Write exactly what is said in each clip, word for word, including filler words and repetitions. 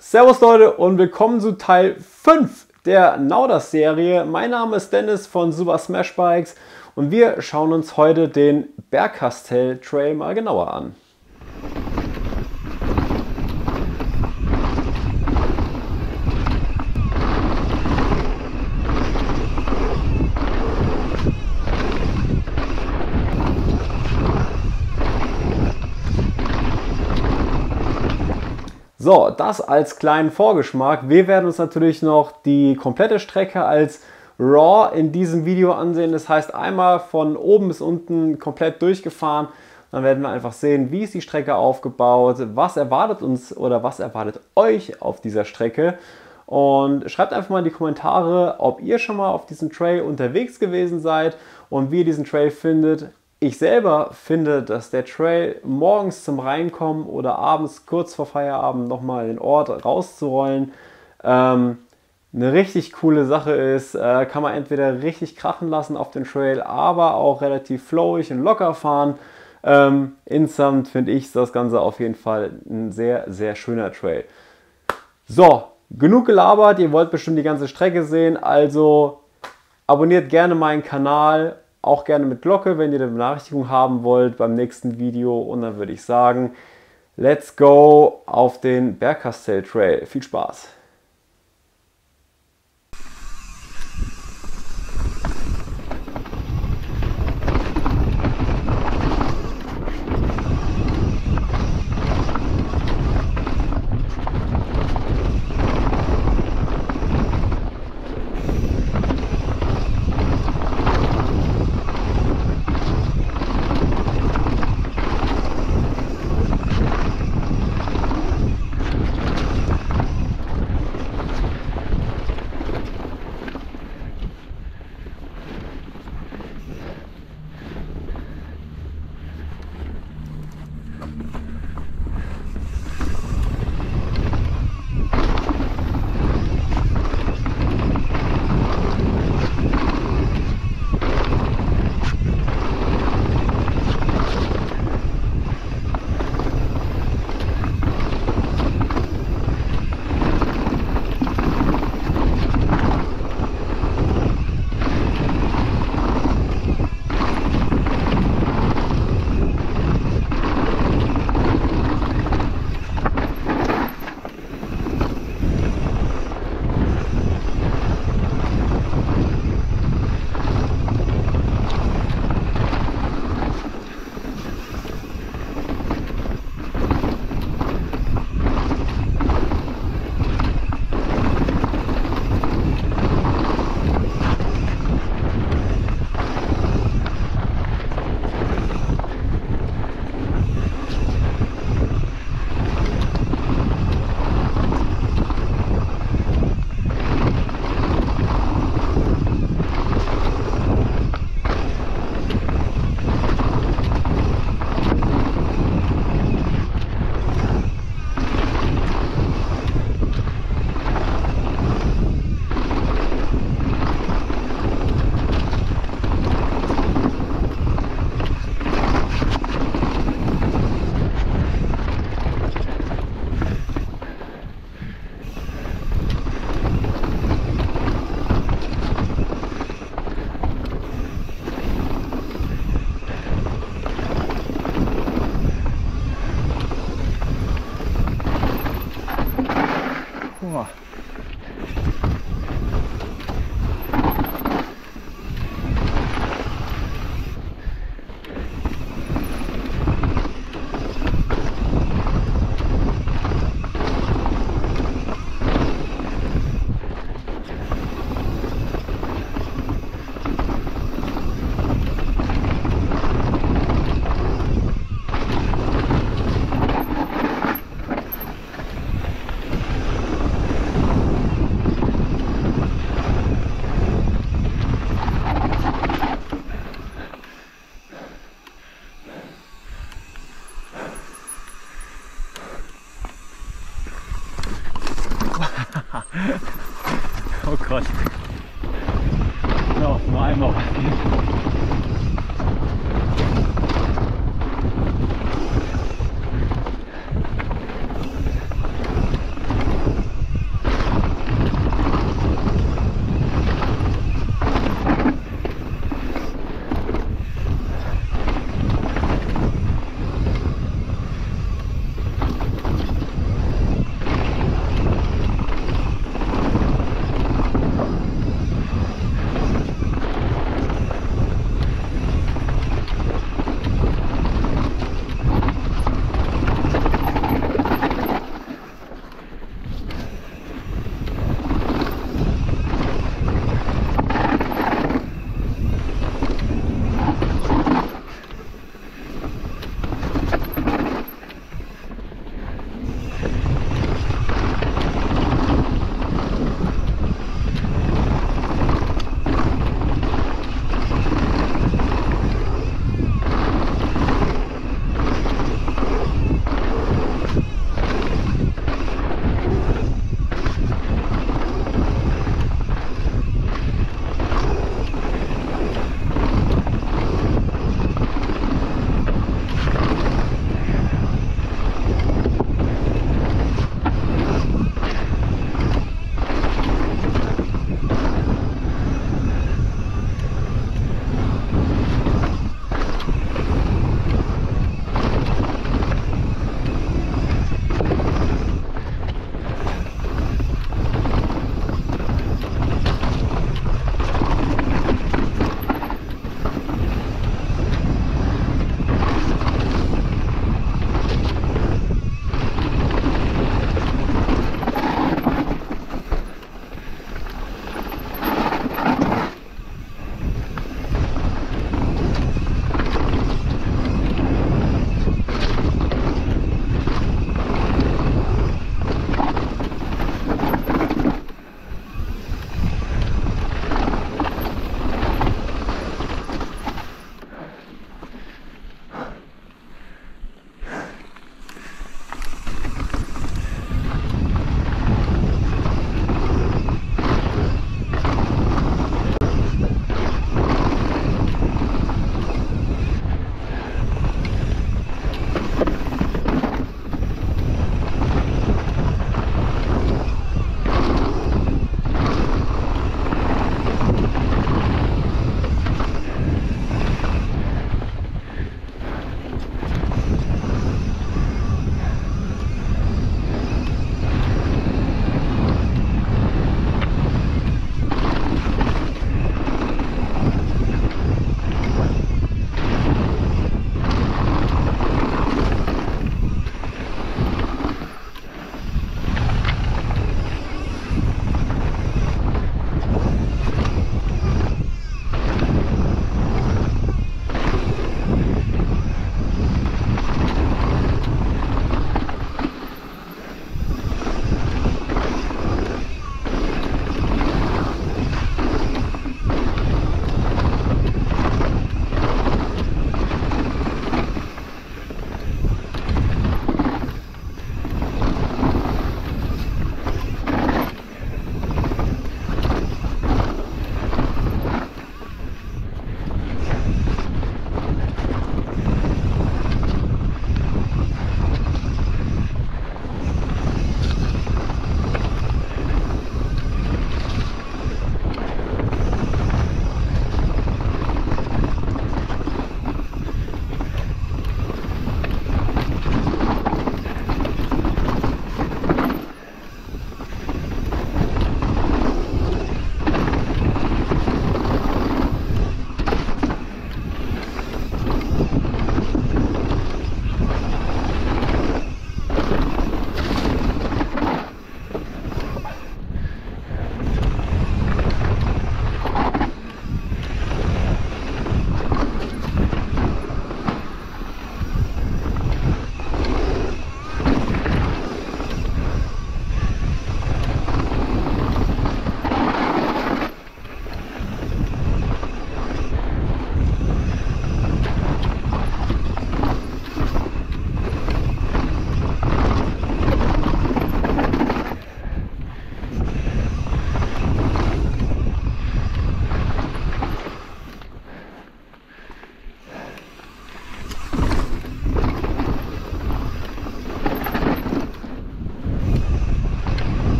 Servus Leute und willkommen zu Teil fünf der Nauders-Serie. Mein Name ist Dennis von Super Smash Bikes und wir schauen uns heute den Bergkastell Trail mal genauer an. So, das als kleinen Vorgeschmack. Wir werden uns natürlich noch die komplette Strecke als Raw in diesem Video ansehen. Das heißt, einmal von oben bis unten komplett durchgefahren. Dann werden wir einfach sehen, wie ist die Strecke aufgebaut, was erwartet uns oder was erwartet euch auf dieser Strecke. Und schreibt einfach mal in die Kommentare, ob ihr schon mal auf diesem Trail unterwegs gewesen seid und wie ihr diesen Trail findet. Ich selber finde, dass der Trail morgens zum Reinkommen oder abends kurz vor Feierabend nochmal den Ort rauszurollen ähm, eine richtig coole Sache ist. Äh, kann man entweder richtig krachen lassen auf den Trail, aber auch relativ flowig und locker fahren. Ähm, insgesamt finde ich das Ganze auf jeden Fall ein sehr, sehr schöner Trail. So, genug gelabert. Ihr wollt bestimmt die ganze Strecke sehen, also abonniert gerne meinen Kanal. Auch gerne mit Glocke, wenn ihr eine Benachrichtigung haben wollt beim nächsten Video. Und dann würde ich sagen, let's go auf den Bergkastell Trail. Viel Spaß! Oh Gott. No, nur einmal was geht.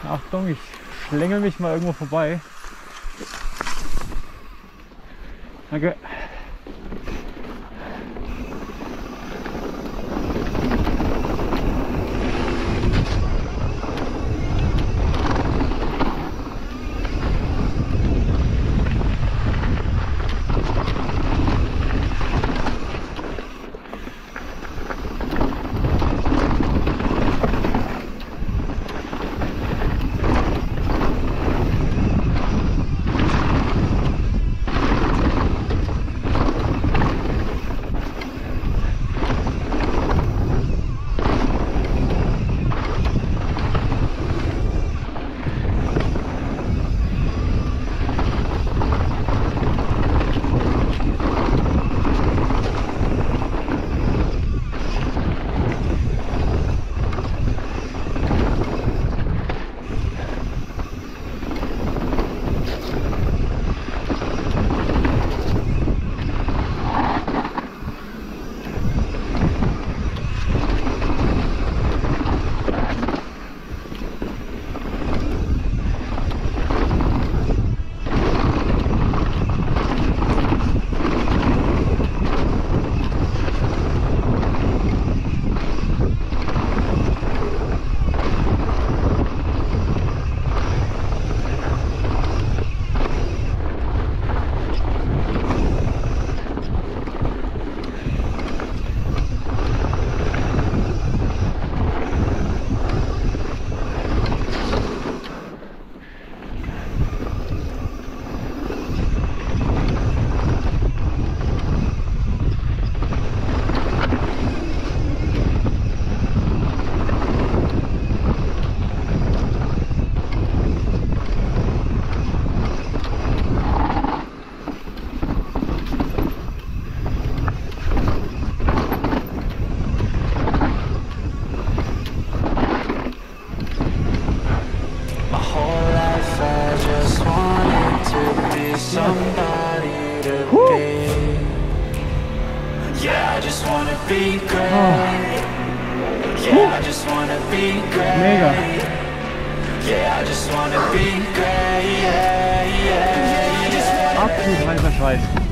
Achtung, ich schlängel mich mal irgendwo vorbei. Danke. somebody to be. Yeah, I just wanna be great. Yeah, I just wanna be great. Mega. Yeah, I just wanna be great. Yeah, yeah, yeah. Absolut heißer Scheiß.